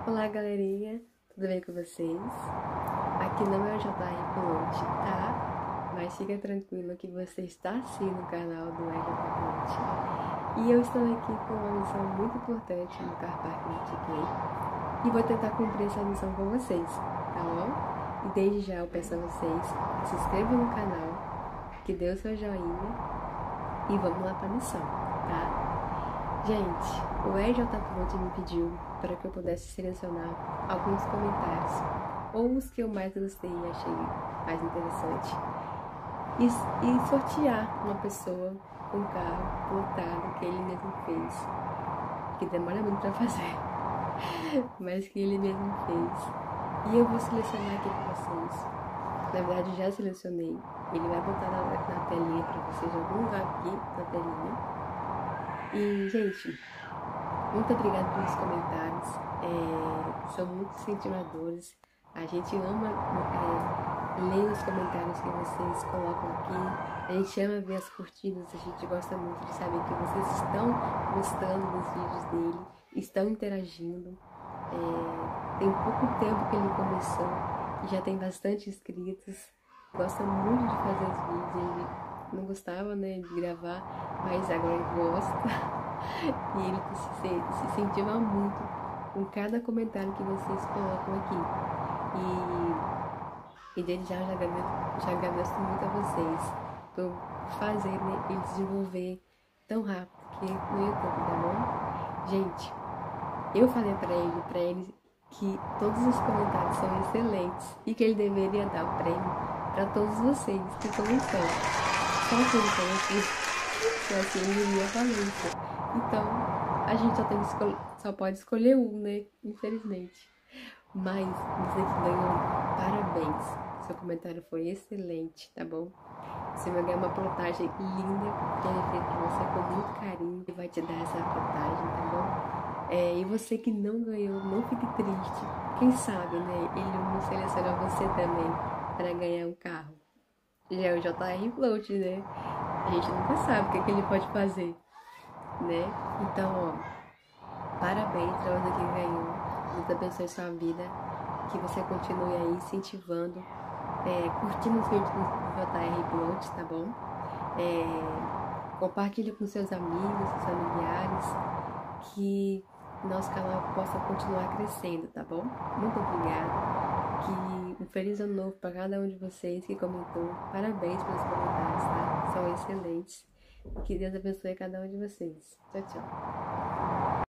Olá, galerinha, tudo bem com vocês? Aqui não é o JR Pilote, tá? Mas fica tranquilo que você está sim no canal do JR Pilote. E eu estou aqui com uma missão muito importante no Car Park Multiplay e vou tentar cumprir essa missão com vocês, tá bom? E desde já eu peço a vocês que se inscrevam no canal, que dê o seu joinha e vamos lá para a missão, tá? Gente, o RJ Pilote me pediu para que eu pudesse selecionar alguns comentários, ou os que eu mais gostei e achei mais interessante, e sortear uma pessoa com carro plotado que ele mesmo fez, que demora muito para fazer, mas que ele mesmo fez. E eu vou selecionar aqui para vocês. Na verdade, já selecionei. Ele vai botar na telinha para vocês, em algum lugar aqui na telinha. E, gente, muito obrigada pelos comentários, são muito incentivadores. A gente ama ler os comentários que vocês colocam aqui, a gente ama ver as curtidas, a gente gosta muito de saber que vocês estão gostando dos vídeos dele, estão interagindo. Tem pouco tempo que ele começou e já tem bastante inscritos, gosta muito de fazer os vídeos. Ele não gostava, né, de gravar, mas agora ele gosta. E ele se incentiva muito com cada comentário que vocês colocam aqui. E desde já eu agradeço muito a vocês por fazer, né, ele desenvolver tão rápido aqui no YouTube, tá bom? Gente, eu falei pra ele que todos os comentários são excelentes e que ele deveria dar o prêmio pra todos vocês que comentaram. Só que ele falou que assim ele iria fazer. Então, a gente só pode escolher um, né? Infelizmente. Mas você que ganhou, parabéns. Seu comentário foi excelente, tá bom? Você vai ganhar uma plotagem linda, que ele fez pra você com muito carinho e vai te dar essa plotagem, tá bom? E você que não ganhou, não fique triste. Quem sabe, né? Ele não seleciona você também para ganhar um carro. Já é o JR Float, né? A gente nunca sabe o que ele pode fazer, né? Então, ó, parabéns pra você que ganhou. Deus abençoe sua vida, que você continue aí incentivando, curtindo os vídeos do JR Pilote, tá bom? Compartilhe com seus amigos, seus familiares, que nosso canal possa continuar crescendo, tá bom? Muito obrigada. Que um feliz ano novo para cada um de vocês que comentou. Parabéns pelos comentários, tá? São excelentes. Que Deus abençoe cada um de vocês. Tchau, tchau.